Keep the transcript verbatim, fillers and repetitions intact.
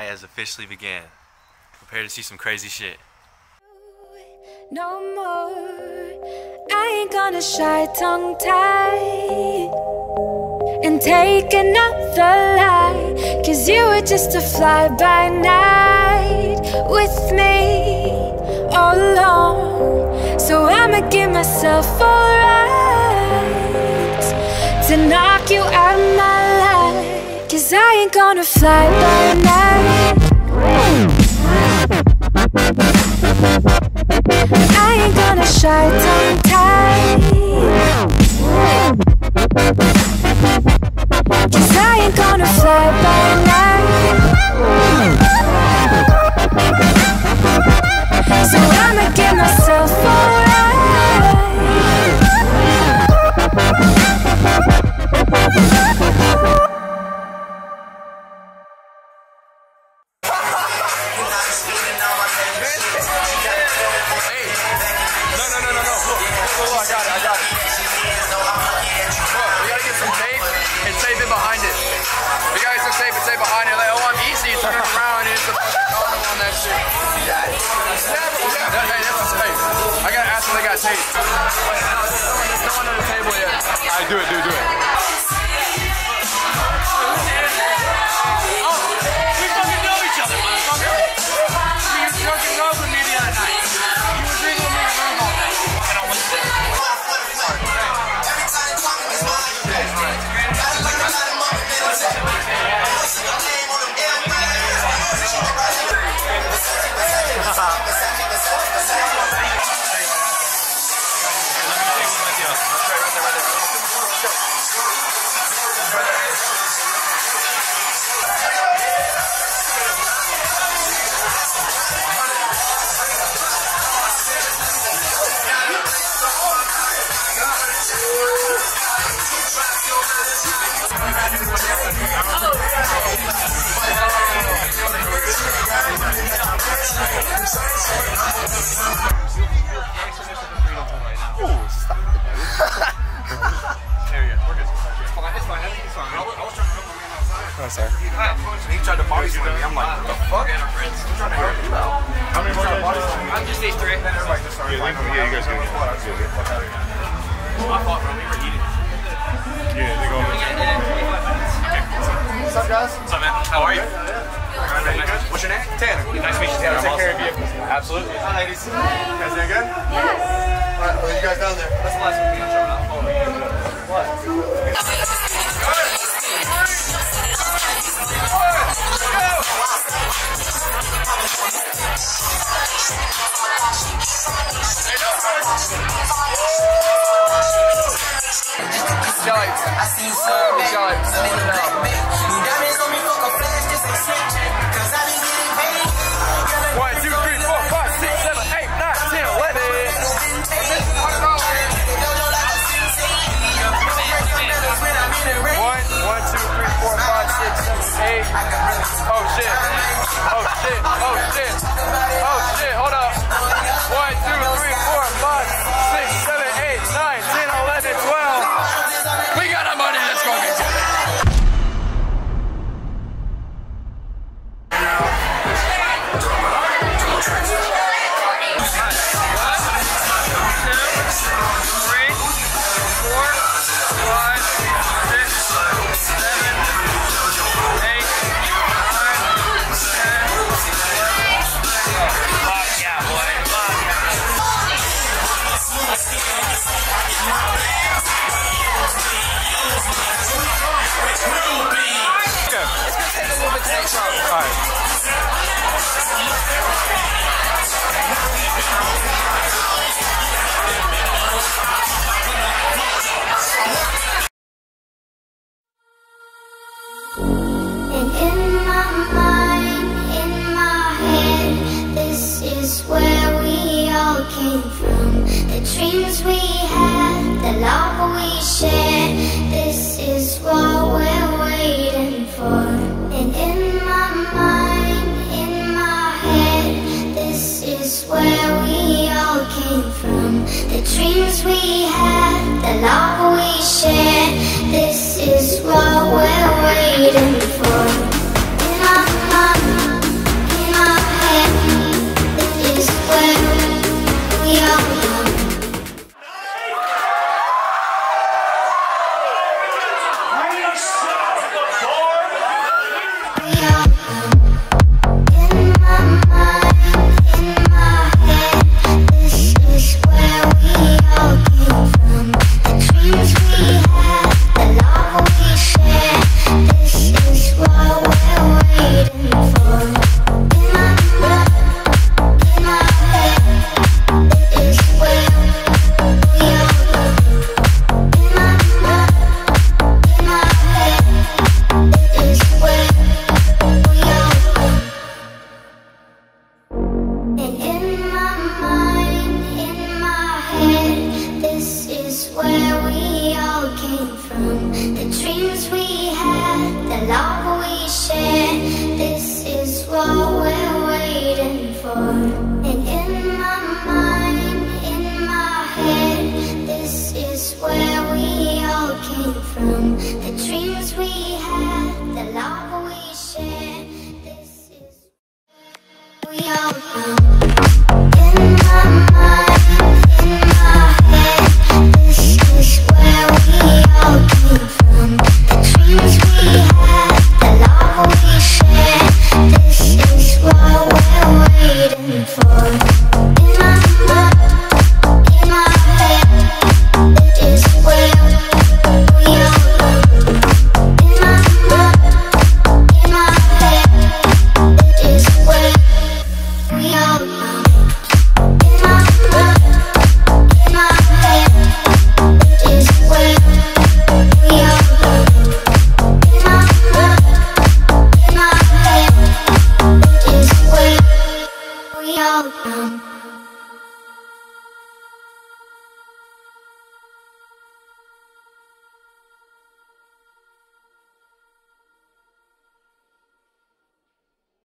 has officially began. Prepare to see some crazy shit. No more, I ain't gonna shy tongue-tied and take another lie, cause you were just a fly-by-night with me all along. So I'ma give myself all rights to knock you out of my life, cause I ain't gonna fly by night. I ain't gonna shy tongue-tied, cause I ain't gonna fly by night. So I'ma give myself all Tape. There's no one on the table yet. Alright, do it, do it, do it. Oh, we fucking know each other, motherfucker. You were drunk and drunk with me the other night. You were drinking with me in the room all night. I don't want to. Oh, sorry. He tried to body slam me. I'm like, what the fuck? I'm trying to help you out. How many more body slam? I'm just these three. Everybody just started. Yeah, you guys go. I fought from we were eating. Yeah, they go. Okay. What's up, guys? What's up, man? How are you? What's your name? Tanner. Nice to meet you, Tanner. Take care of you. Absolutely. Hi, ladies. You guys doing good? Yes. All right, well, you guys down there. That's the last one we're showing up. What? I see you so bad. Diamonds on me, fuck a flash, this ain't Snapchat. Cause I been getting paid. One, two, three, four, five, six, seven, eight, nine, ten, eleven. One, one, two, three, four, five, six, seven, eight. Oh shit. Oh shit. Oh shit. Oh shit. Hold up. One, two, three, four, five, six, seven, eight, nine, ten, eleven, twelve. We got our money. Let's go get it. And in my mind, in my head, this is where we all came from. The dreams we had, the love we shared, this is what we're waiting for. And in my mind, in my head, this is where we all came from. The dreams we had, the love we shared, this is what we're waiting for. In my mind. all come.